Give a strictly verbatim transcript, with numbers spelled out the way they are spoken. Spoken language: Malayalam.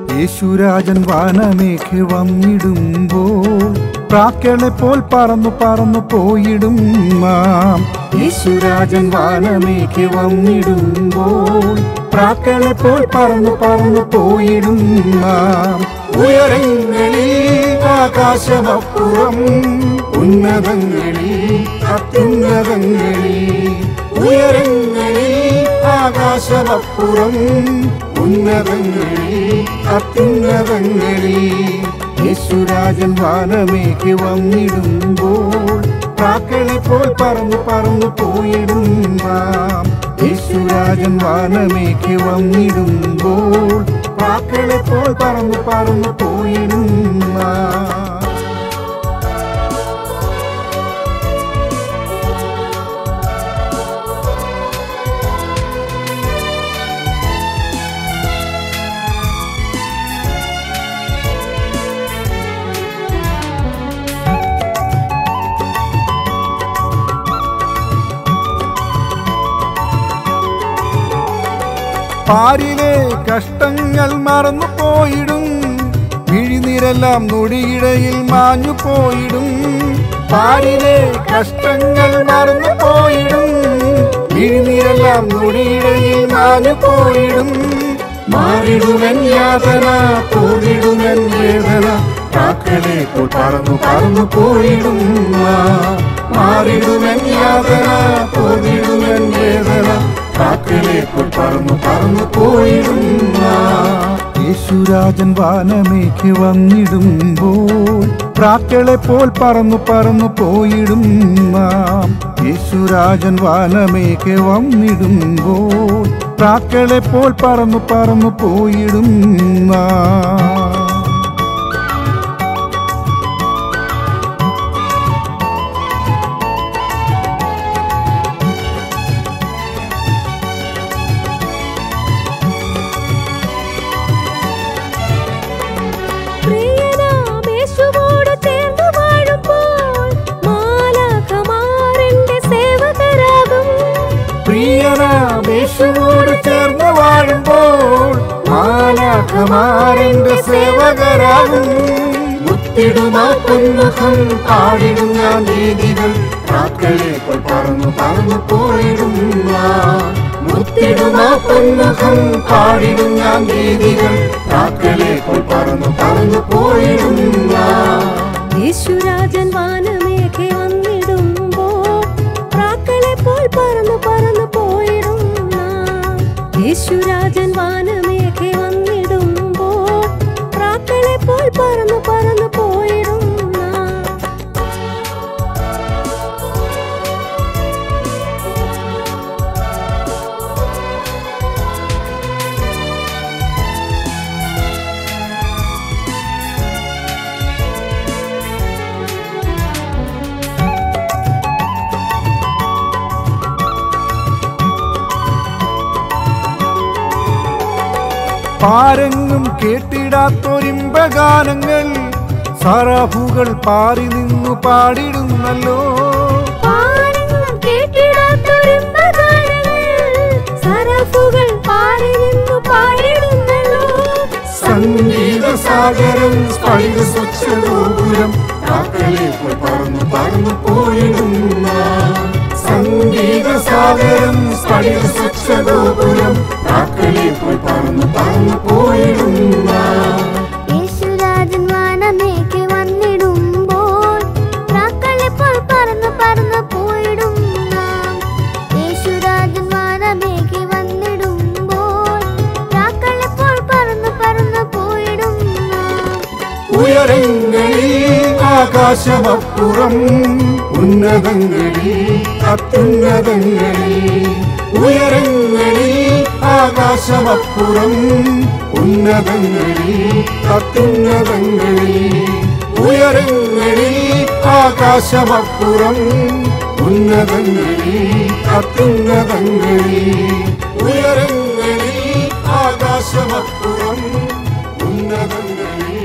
യേശുരാജൻ വാനമേഘ് വന്നിടുമ്പോൾ പ്രാക്കളെ പോൽ പറന്നു പറന്നു പോയിടും നാം. യേശുരാജൻ വാനമേഘ് വന്നിടുമ്പോൾ പ്രാക്കളെ പോൽ പറന്നു പറന്നു പോയിടും നാം. ഉയരങ്ങളിൽ ആകാശമപ്പുറം ഉന്നതങ്ങളിൽ അത്യുന്നതങ്ങളിൽ. ഉയരങ്ങളിൽ ആകാശമപ്പുറം ഉന്നതങ്ങളിൽ അത്യുന്നതങ്ങളിൽ. യേശുരാജൻ വാനമേഘ് വന്നിടുമ്പോൾ പ്രാക്കളെ പോൽ പറന്നു പറന്നു പോയിടും നാം. യേശുരാജൻ വാനമേഘ് വന്നിടുമ്പോൾ പ്രാക്കളെ പോൽ പറന്നു പറന്നു പോയിടും നാം. പാരിലെ കഷ്ടങ്ങൾ മറന്നു പോയിടും, വിഴിനീരെല്ലാം നൊടിയിടയിൽ മാഞ്ഞു പോയിടും. പാരിലെ കഷ്ടങ്ങൾ മറന്നു പോയിടും, വിഴിനീരെല്ലാം നൊടിയിടയിൽ മാഞ്ഞു പോയിടും. മാറിടുമെൻ യാതന പോയിടുമെൻ വേദന പ്രാക്കളെ പോൽ പറന്നു പറന്നു പോയിടും. മാറിടുമെൻ യാതന പോയിടുമെൻ വേദന പ്രാക്കളെ പോൽ പറന്നു പറന്നു പോയിടും. യേശുരാജൻ വാനമേഘ് വന്നിടുമ്പോൾ പ്രാക്കളെ പോൽ പറന്നു പറന്നു പോയിടും നാം. യേശുരാജൻ വാനമേഘ് വന്നിടുമ്പോൾ പ്രാക്കളെ പോൽ പറന്നു പറന്നു പോയിടും നാം. യേശുവോട് ചേർന്ന് വാഴുമ്പോൾ മാലാഖമാരന്റെ സേവകരാകും. മുത്തിടുമാ പൊന്മുഖം പാടിടും ഞാൻ നീതികൾ പ്രാക്കളെ പോൽ പറന്നു പറന്നു പോയിടും. മുത്തിടുമാ പൊന്മുഖം പാടിടും ഞാൻ നീതികൾ പ്രാക്കളെ പോൽ പറന്നു പറന്നു പോയിടും. യേശുരാജൻ വാനമേഘ് വന്നിടുമ്പോൾ പ്രാക്കളെ പോൽ പറന്നു പറന്നു പോയിടും. യേശുരാജൻ വാനമേഘ് വന്നിടുമ്പോൾ പ്രാക്കളെ പോൽ പറന്നു പറന്നു പോയിടും. പാരെങ്ങും കേട്ടിടാത്തൊരിമ്പഗാനങ്ങൾ സറാഫുകൾ പാറി നിന്നു പാടിടുന്നല്ലോ. പാരെങ്ങും കേട്ടിടാത്തൊരിമ്പഗാനങ്ങൾ സറാഫുകൾ പാറി നിന്നു പാടിടുന്നല്ലോ. സംഗീത സാഗരം സ്ഫടിക സ്വച്ഛഗോപുരം പ്രാക്കളെ പോൽ പറന്നു പറന്നു പോയിടും. സംഗീത സാഗരം സ്ഫടിക സ്വച്ഛഗോപുരം പ്രാക്കളെ പോൽ പറന്നു പറന്നു പോയിടും. യേശുരാജൻ വാനമേഘ് വന്നിടുമ്പോൾ പ്രാക്കളെ പോൽ പറന്നു പറന്നു പോയിടും. യേശുരാജൻ വാനമേഘ് വന്നിടുമ്പോൾ പ്രാക്കളെ പോൽ പറന്നു പറന്നു പോയിടും. ഉയരങ്ങളിൽ ആകാശമപ്പുറം ഉന്നതങ്ങളിൽ അത്യുന്നതങ്ങളിൽ. ഉയരങ്ങളിൽ ആകാശമപ്പുറം ഉന്നതങ്ങളിൽ അത്യുന്നതങ്ങളിൽ. ഉയരങ്ങളിൽ ആകാശമപ്പുറം ഉന്നതങ്ങളിൽ അത്യുന്നതങ്ങളിൽ. ഉയരങ്ങളിൽ ആകാശമപ്പുറം ഉന്നതങ്ങളിൽ